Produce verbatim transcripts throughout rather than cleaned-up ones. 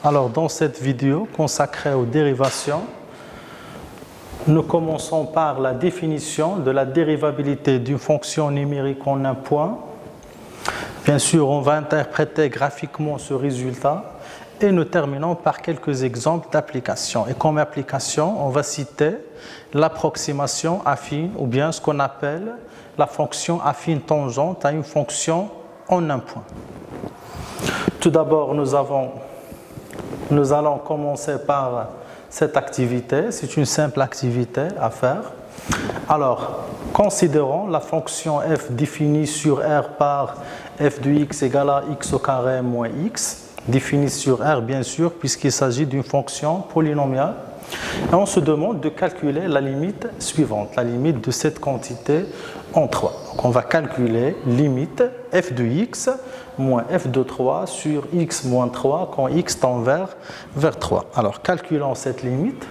Alors, dans cette vidéo consacrée aux dérivations, nous commençons par la définition de la dérivabilité d'une fonction numérique en un point. Bien sûr, on va interpréter graphiquement ce résultat et nous terminons par quelques exemples d'application. Et comme application, on va citer l'approximation affine ou bien ce qu'on appelle la fonction affine tangente à une fonction en un point. Tout d'abord, nous avons Nous allons commencer par cette activité. C'est une simple activité à faire. Alors, considérons la fonction f définie sur R par f de x égale à x au carré moins x, définie sur R bien sûr, puisqu'il s'agit d'une fonction polynomiale. Et on se demande de calculer la limite suivante, la limite de cette quantité en trois. Donc on va calculer limite f de x moins f de trois sur x moins trois quand x tend vers, vers trois. Alors calculons cette limite.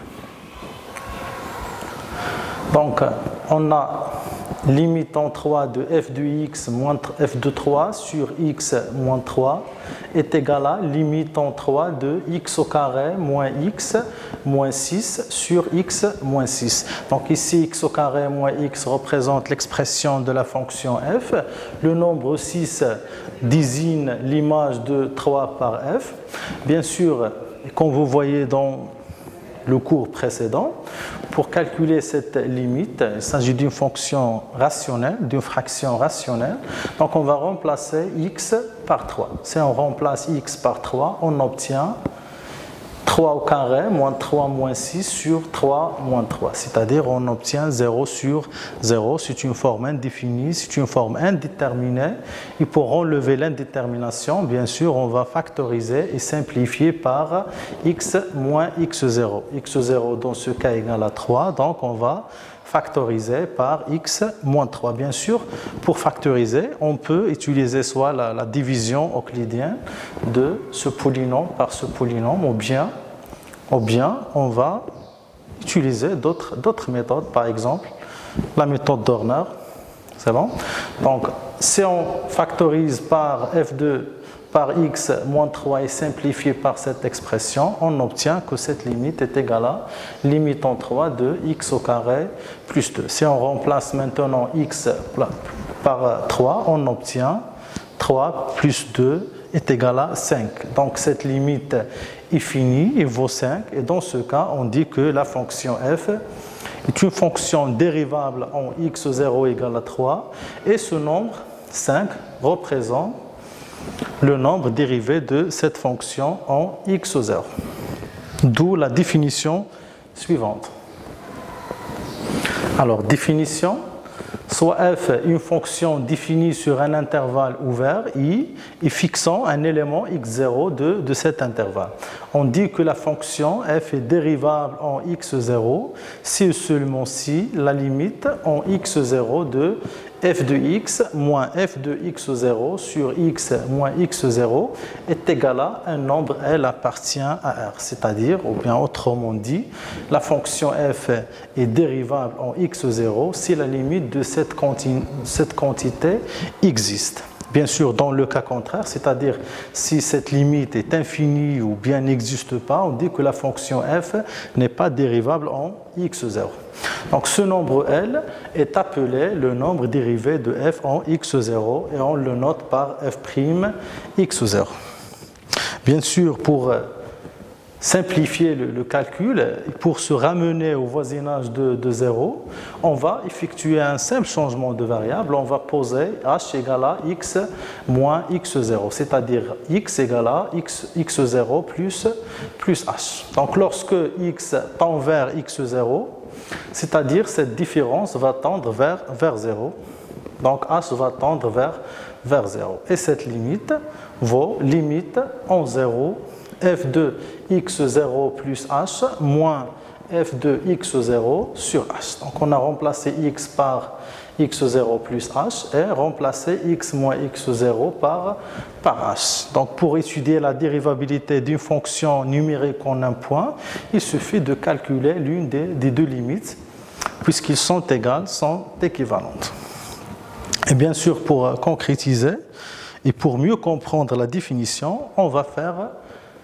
Donc on a limite en trois de f de x moins f de trois sur x moins trois est égal à limite en trois de x au carré moins x moins six sur x moins six. Donc ici x au carré moins x représente l'expression de la fonction f. Le nombre six désigne l'image de trois par f. Bien sûr, comme vous voyez dans le cours précédent, pour calculer cette limite, il s'agit d'une fonction rationnelle, d'une fraction rationnelle. Donc on va remplacer x par trois. Si on remplace x par trois, on obtient trois au carré moins trois moins six sur trois moins trois. C'est-à-dire on obtient zéro sur zéro. C'est une forme indéfinie, c'est une forme indéterminée. Et pour enlever l'indétermination, bien sûr, on va factoriser et simplifier par x moins x zéro. x zéro dans ce cas égale à trois, donc on va factoriser par x moins trois. Bien sûr, pour factoriser, on peut utiliser soit la, la division euclidienne de ce polynôme par ce polynôme, ou bien, ou bien on va utiliser d'autres d'autres méthodes, par exemple la méthode Dorner. C'est bon? Donc, si on factorise par f de par x moins trois et simplifié par cette expression, on obtient que cette limite est égale à limite en trois de x au carré plus deux. Si on remplace maintenant x par trois, on obtient trois plus deux est égal à cinq. Donc cette limite est finie, il vaut cinq. Et dans ce cas, on dit que la fonction f est une fonction dérivable en x zéro égale à trois. Et ce nombre, cinq, représente le nombre dérivé de cette fonction en x zéro. D'où la définition suivante. Alors, définition, soit f une fonction définie sur un intervalle ouvert i et fixant un élément x zéro de, de cet intervalle. On dit que la fonction f est dérivable en x zéro si et seulement si la limite en x zéro de f de x moins f de x zéro sur x moins x zéro est égal à un nombre L appartient à R. C'est-à-dire, ou bien autrement dit, la fonction f est dérivable en x zéro si la limite de cette, quanti cette quantité existe. Bien sûr, dans le cas contraire, c'est-à-dire si cette limite est infinie ou bien n'existe pas, on dit que la fonction f n'est pas dérivable en x zéro. Donc ce nombre L est appelé le nombre dérivé de f en x zéro et on le note par f' x zéro. Bien sûr, pour simplifier le, le calcul, pour se ramener au voisinage de, de zéro, on va effectuer un simple changement de variable. On va poser h égale à x moins x zéro, c'est-à-dire x égale à x, x zéro plus, plus h. Donc lorsque x tend vers x zéro, c'est-à-dire cette différence va tendre vers, vers zéro. Donc h va tendre vers, vers zéro. Et cette limite vaut limite en zéro f de x zéro plus h moins f de x zéro sur h. Donc on a remplacé x par x zéro plus h et remplacé x moins x zéro par, par h. Donc pour étudier la dérivabilité d'une fonction numérique en un point, il suffit de calculer l'une des, des deux limites puisqu'ils sont égales, sont équivalentes. Et bien sûr, pour concrétiser et pour mieux comprendre la définition, on va faire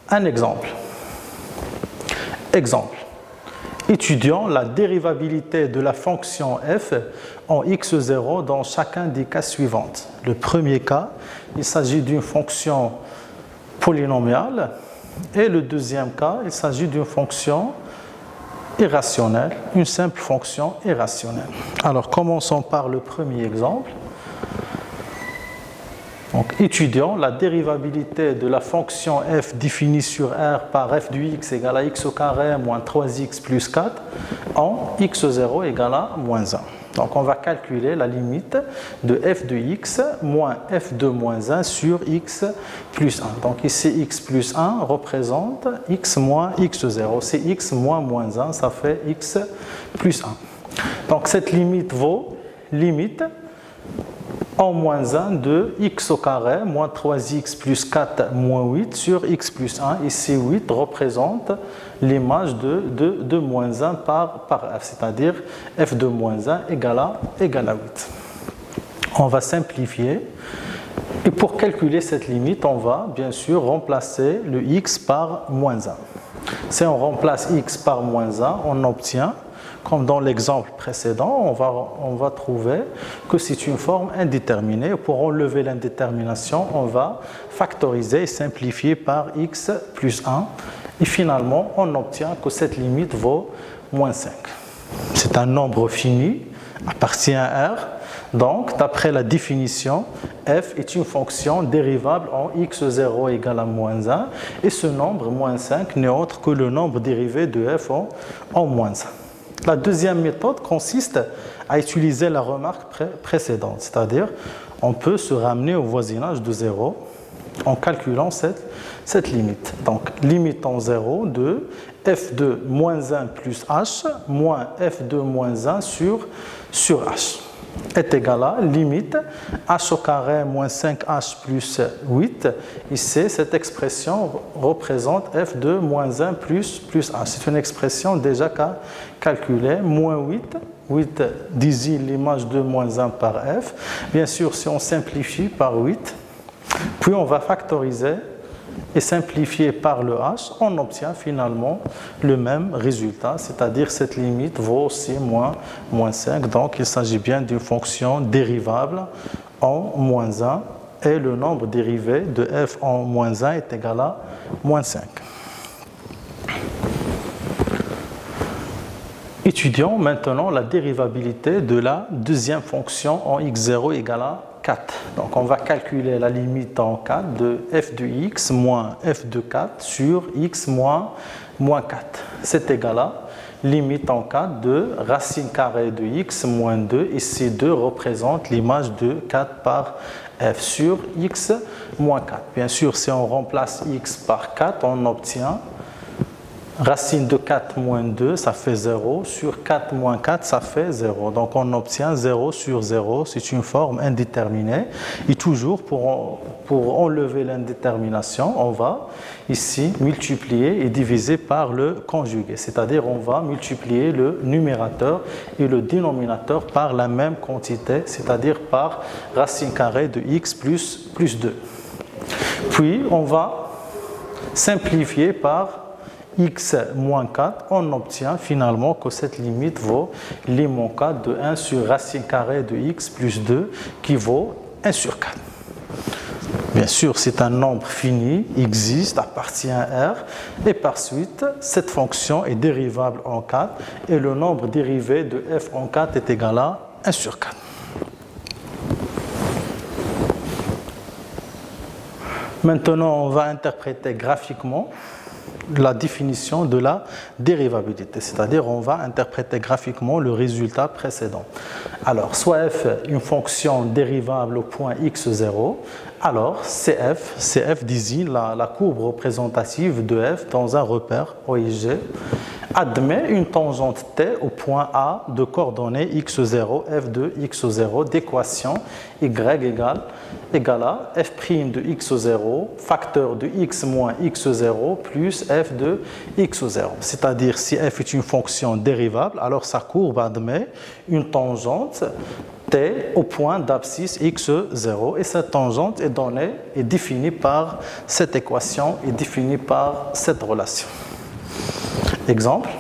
Un exemple. Exemple. Étudions la dérivabilité de la fonction f en x zéro dans chacun des cas suivants. Le premier cas, il s'agit d'une fonction polynomiale et le deuxième cas, il s'agit d'une fonction irrationnelle, une simple fonction irrationnelle. Alors commençons par le premier exemple. Donc, étudions la dérivabilité de la fonction f définie sur R par f de x égale à x au carré moins trois x plus quatre en x zéro égale à moins un. Donc on va calculer la limite de f de x moins f de moins un sur x plus un. Donc ici x plus un représente x moins x zéro. C'est x moins moins un, ça fait x plus un. Donc cette limite vaut limite en moins un de x au carré moins trois x plus quatre moins huit sur x plus un. Ici huit représente l'image de, de, de moins un par, par f, c'est-à-dire f de moins un égale à, égale à huit. On va simplifier. Et pour calculer cette limite, on va bien sûr remplacer le x par moins un. Si on remplace x par moins un, on obtient, comme dans l'exemple précédent, on va, on va trouver que c'est une forme indéterminée. Pour enlever l'indétermination, on va factoriser et simplifier par x plus un. Et finalement, on obtient que cette limite vaut moins cinq. C'est un nombre fini, appartient à R. Donc, d'après la définition, f est une fonction dérivable en x zéro égale à moins un. Et ce nombre, moins cinq, n'est autre que le nombre dérivé de f en, en moins un. La deuxième méthode consiste à utiliser la remarque pré précédente, c'est-à-dire on peut se ramener au voisinage de zéro en calculant cette, cette limite. Donc limite en zéro de f de moins un plus h moins f de moins un sur, sur h est égal à limite h au carré moins cinq h plus huit. Ici, cette expression représente f de moins un plus, plus h. C'est une expression déjà calculée. Moins huit, huit désigne l'image de moins un par f. Bien sûr, si on simplifie par huit, puis on va factoriser et simplifier par le h, on obtient finalement le même résultat, c'est-à-dire cette limite vaut aussi moins, moins cinq, donc il s'agit bien d'une fonction dérivable en moins un, et le nombre dérivé de f en moins un est égal à moins cinq. Étudions maintenant la dérivabilité de la deuxième fonction en x zéro égale à quatre. Donc on va calculer la limite en quatre de f de x moins f de quatre sur x moins, moins quatre. C'est égal à limite en quatre de racine carrée de x moins deux. Ici deux représente l'image de quatre par f sur x moins quatre. Bien sûr, si on remplace x par quatre, on obtient racine de quatre moins deux, ça fait zéro, sur quatre moins quatre, ça fait zéro. Donc on obtient zéro sur zéro, c'est une forme indéterminée. Et toujours, pour, pour enlever l'indétermination, on va ici multiplier et diviser par le conjugué. C'est-à-dire on va multiplier le numérateur et le dénominateur par la même quantité, c'est-à-dire par racine carrée de x plus, plus deux. Puis on va simplifier par x moins quatre, on obtient finalement que cette limite vaut lim quatre de un sur racine carrée de x plus deux qui vaut un sur quatre. Bien sûr, c'est un nombre fini, existe, appartient à R, et par suite, cette fonction est dérivable en quatre, et le nombre dérivé de f en quatre est égal à un sur quatre. Maintenant, on va interpréter graphiquement la définition de la dérivabilité, c'est-à-dire on va interpréter graphiquement le résultat précédent. Alors, soit f est une fonction dérivable au point x zéro, alors cf, cf désigne la, la courbe représentative de f dans un repère O I G, admet une tangente t au point point A de coordonnées x zéro, f de x zéro d'équation y égale, égale à f' de x zéro, facteur de x moins x zéro plus f de x zéro. C'est-à-dire si f est une fonction dérivable, alors sa courbe admet une tangente t au point d'abscisse x zéro et cette tangente est donnée et définie par cette équation et définie par cette relation. Exemple.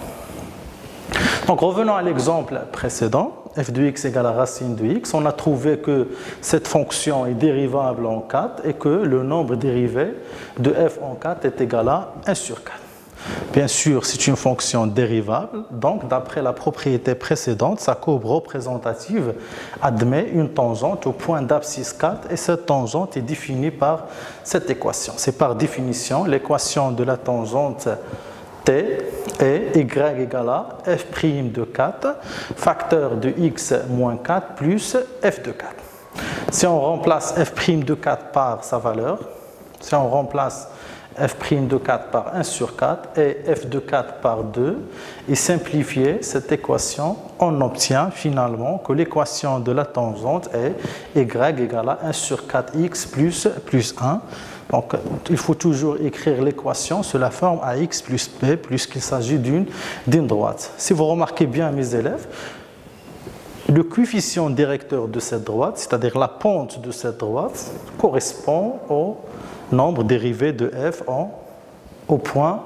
Donc revenons à l'exemple précédent, f de x égale à racine de x. On a trouvé que cette fonction est dérivable en quatre et que le nombre dérivé de f en quatre est égal à un sur quatre. Bien sûr, c'est une fonction dérivable, donc d'après la propriété précédente, sa courbe représentative admet une tangente au point d'abscisse quatre et cette tangente est définie par cette équation. C'est par définition l'équation de la tangente t est y égale à f' de quatre, facteur de x moins quatre plus f de quatre. Si on remplace f' de quatre par sa valeur, si on remplace f' de quatre par un sur quatre et f de quatre par deux et simplifier cette équation, on obtient finalement que l'équation de la tangente est y égale à un sur quatre x plus, plus un. Donc il faut toujours écrire l'équation sous la forme ax plus b puisqu'il s'agit d'une d'une droite. Si vous remarquez bien mes élèves, le coefficient directeur de cette droite, c'est-à-dire la pente de cette droite, correspond au nombre dérivé de f en, au point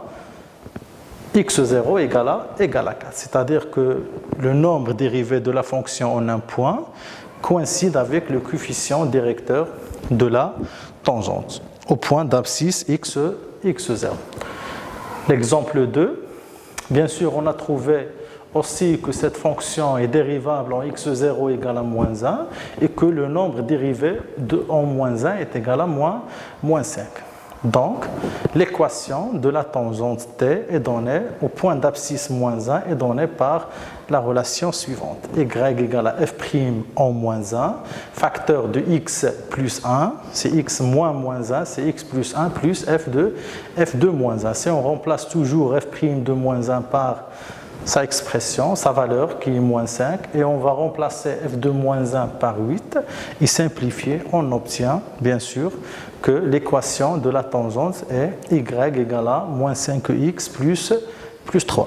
x zéro égale à, égale à quatre. C'est-à-dire que le nombre dérivé de la fonction en un point coïncide avec le coefficient directeur de la tangente au point d'abscisse x, x zéro. L'exemple deux, bien sûr on a trouvé aussi que cette fonction est dérivable en x zéro égale à moins un et que le nombre dérivé de en moins un est égal à moins, moins cinq. Donc, l'équation de la tangente t est donnée au point d'abscisse moins un est donnée par la relation suivante. Y égale à f' en moins un, facteur de x plus un, c'est x moins moins un, c'est x plus un plus f de, f de moins un. Si on remplace toujours f' de moins un par sa expression, sa valeur qui est moins cinq, et on va remplacer f de moins un par huit et simplifier, on obtient bien sûr que l'équation de la tangente est y égale à moins cinq x plus, plus trois.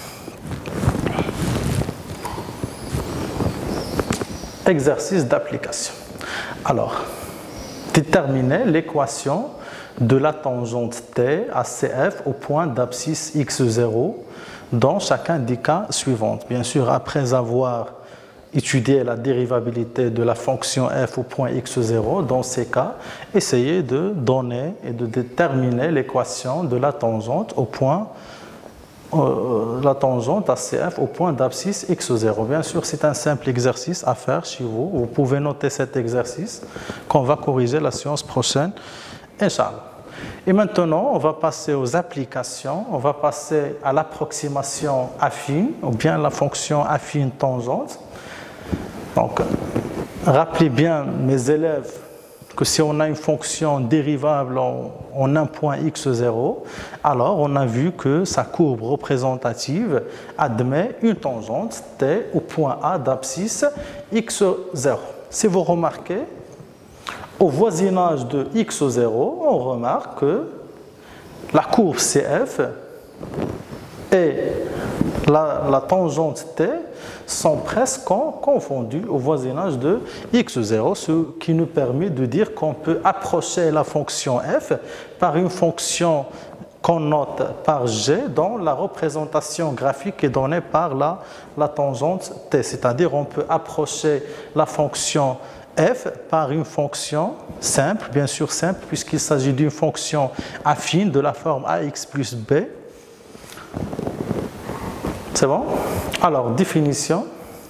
Exercice d'application. Alors, déterminer l'équation de la tangente t à cf au point d'abscisse x zéro dans chacun des cas suivants. Bien sûr, après avoir étudié la dérivabilité de la fonction f au point x zéro, dans ces cas, essayez de donner et de déterminer l'équation de la tangente au point euh, la tangente à cf au point d'abscisse x zéro. Bien sûr, c'est un simple exercice à faire chez vous. Vous pouvez noter cet exercice qu'on va corriger la séance prochaine, Inch'Allah. Et maintenant, on va passer aux applications, on va passer à l'approximation affine, ou bien la fonction affine tangente. Donc, rappelez bien, mes élèves, que si on a une fonction dérivable en, en un point x zéro, alors on a vu que sa courbe représentative admet une tangente t au point A d'abscisse x zéro. Si vous remarquez, au voisinage de x zéro, on remarque que la courbe C F et la, la tangente T sont presque confondues au voisinage de x zéro, ce qui nous permet de dire qu'on peut approcher la fonction f par une fonction qu'on note par G dont la représentation graphique est donnée par la, la tangente T. C'est-à-dire on peut approcher la fonction f par une fonction simple, bien sûr simple, puisqu'il s'agit d'une fonction affine de la forme ax plus b. C'est bon? Alors, définition.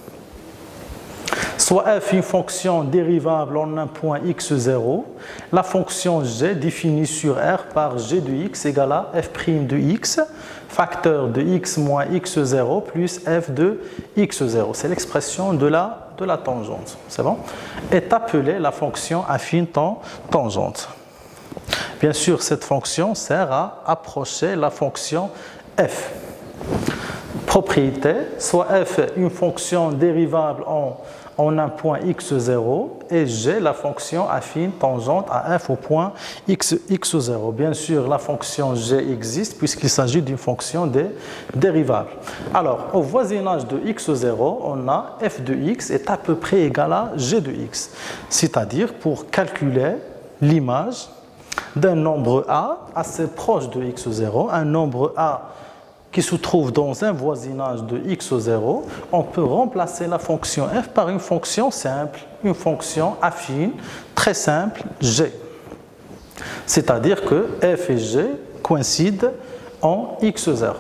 Soit f une fonction dérivable en un point x zéro, la fonction g définie sur R par g de x égale à f' de x, facteur de x moins x zéro plus f de x zéro. C'est l'expression de la, de la tangente. C'est bon? Est appelée la fonction affine tangente. Bien sûr, cette fonction sert à approcher la fonction f. propriété, soit f une fonction dérivable en, en un point x zéro et g la fonction affine tangente à f au point x, x zéro. Bien sûr, la fonction g existe puisqu'il s'agit d'une fonction des dérivables. Alors, au voisinage de x zéro, on a f de x est à peu près égal à g de x. C'est-à-dire, pour calculer l'image d'un nombre a assez proche de x zéro, un nombre a qui se trouve dans un voisinage de x zéro, on peut remplacer la fonction f par une fonction simple, une fonction affine, très simple, g. C'est-à-dire que f et g coïncident en x zéro.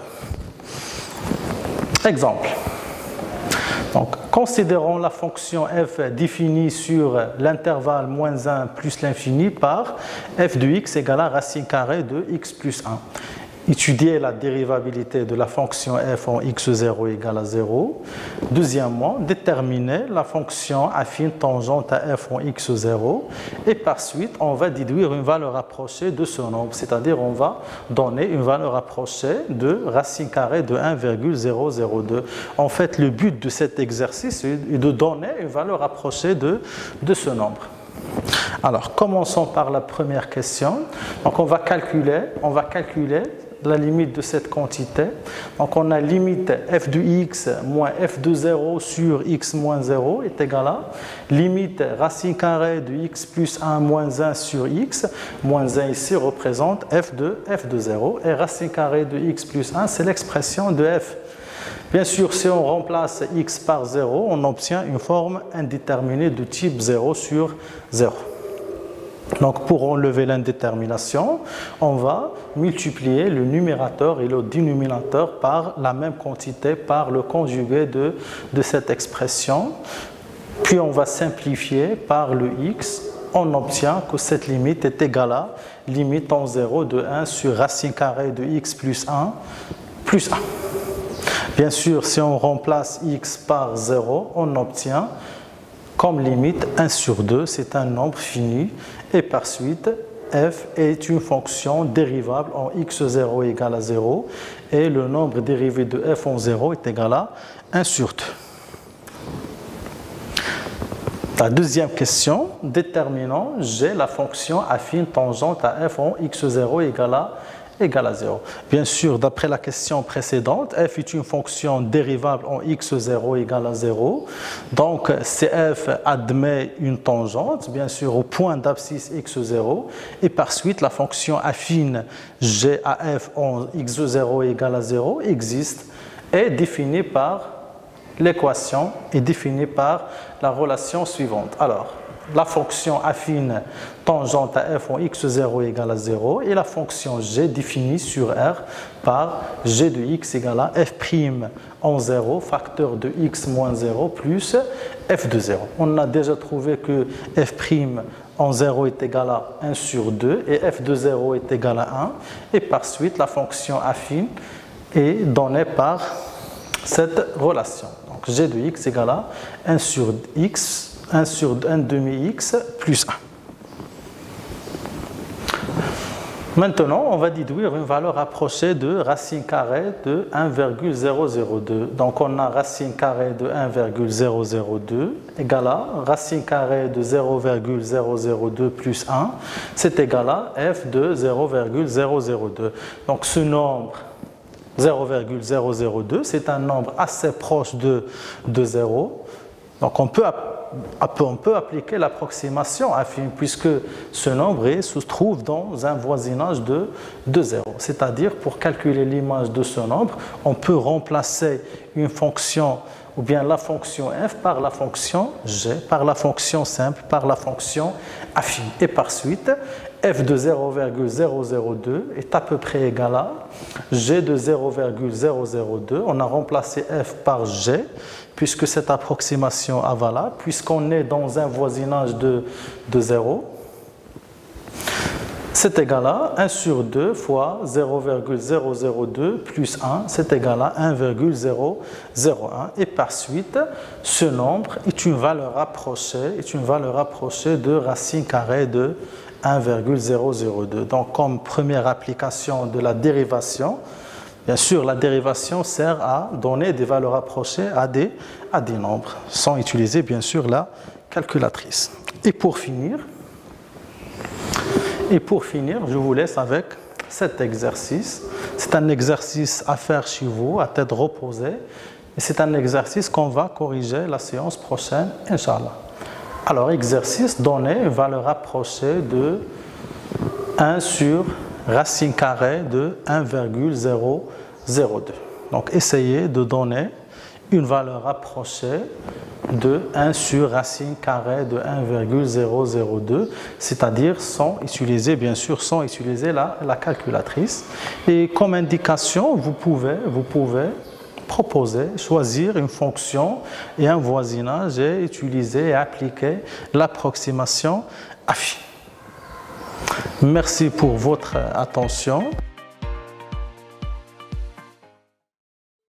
Exemple. Donc, considérons la fonction f définie sur l'intervalle moins un plus l'infini par f de x égale à racine carrée de x plus un. Étudier la dérivabilité de la fonction f en x zéro égale à zéro. Deuxièmement, déterminer la fonction affine tangente à f en x zéro. Et par suite, on va déduire une valeur approchée de ce nombre, c'est-à-dire on va donner une valeur approchée de racine carrée de un virgule zéro zéro deux. En fait, le but de cet exercice est de donner une valeur approchée de, de ce nombre. Alors, commençons par la première question. Donc, on va calculer, on va calculer la limite de cette quantité. Donc, on a limite f de x moins f de zéro sur x moins zéro est égal à limite racine carrée de x plus un moins un sur x. Moins un ici représente f de, f de zéro et racine carrée de x plus un, c'est l'expression de f. Bien sûr, si on remplace x par zéro, on obtient une forme indéterminée de type zéro sur zéro. Donc, pour enlever l'indétermination, on va multiplier le numérateur et le dénominateur par la même quantité, par le conjugué de, de cette expression. Puis, on va simplifier par le x. On obtient que cette limite est égale à limite en zéro de un sur racine carrée de x plus un plus un. Bien sûr, si on remplace x par zéro, on obtient comme limite un sur deux, c'est un nombre fini. Et par suite, f est une fonction dérivable en x zéro égale à zéro. Et le nombre dérivé de f en zéro est égal à un sur deux. La deuxième question, déterminons g la fonction affine tangente à f en x zéro égale à égale à zéro. Bien sûr, d'après la question précédente, f est une fonction dérivable en x zéro égale à zéro. Donc, C f admet une tangente, bien sûr, au point d'abscisse x zéro. Et par suite, la fonction affine g à f en x zéro égale à zéro existe et est définie par l'équation est définie par la relation suivante. Alors, la fonction affine tangente à f en x zéro égale à zéro et la fonction g définie sur R par g de x égale à f' en zéro, facteur de x moins zéro plus f de zéro. On a déjà trouvé que f' en zéro est égal à un sur deux et f de zéro est égal à un. Et par suite, la fonction affine est donnée par cette relation. Donc g de x égale à un sur x un sur un demi x plus un. Maintenant, on va déduire une valeur approchée de racine carrée de un virgule zéro zéro deux. Donc, on a racine carrée de un virgule zéro zéro deux égale à racine carrée de zéro virgule zéro zéro deux plus un. C'est égal à f de zéro virgule zéro zéro deux. Donc, ce nombre zéro virgule zéro zéro deux, c'est un nombre assez proche de, de zéro. Donc, on peut On peut appliquer l'approximation affine puisque ce nombre se trouve dans un voisinage de, de zéro. C'est-à-dire, pour calculer l'image de ce nombre, on peut remplacer une fonction ou bien la fonction f par la fonction g, par la fonction simple, par la fonction affine. Et par suite, f de zéro virgule zéro zéro deux est à peu près égal à g de zéro virgule zéro zéro deux. On a remplacé f par g, puisque cette approximation est valable, puisqu'on est dans un voisinage de, de zéro. C'est égal à un sur deux fois zéro virgule zéro zéro deux plus un, c'est égal à un virgule zéro zéro un. Et par suite, ce nombre est une valeur approchée, est une valeur approchée de racine carrée de un virgule zéro zéro deux. Donc, comme première application de la dérivation, Bien sûr, la dérivation sert à donner des valeurs approchées à des, à des nombres, sans utiliser bien sûr la calculatrice. Et pour finir, et pour finir, je vous laisse avec cet exercice. C'est un exercice à faire chez vous, à tête reposée. Et c'est un exercice qu'on va corriger la séance prochaine, Inch'Allah. Alors, exercice, donner une valeur approchée de un sur racine carrée de un virgule zéro zéro deux. Donc, essayez de donner une valeur approchée de un sur racine carrée de un virgule zéro zéro deux, c'est-à-dire sans utiliser, bien sûr, sans utiliser la, la calculatrice. Et comme indication, vous pouvez, vous pouvez proposer, choisir une fonction et un voisinage et utiliser et appliquer l'approximation affine. Merci pour votre attention.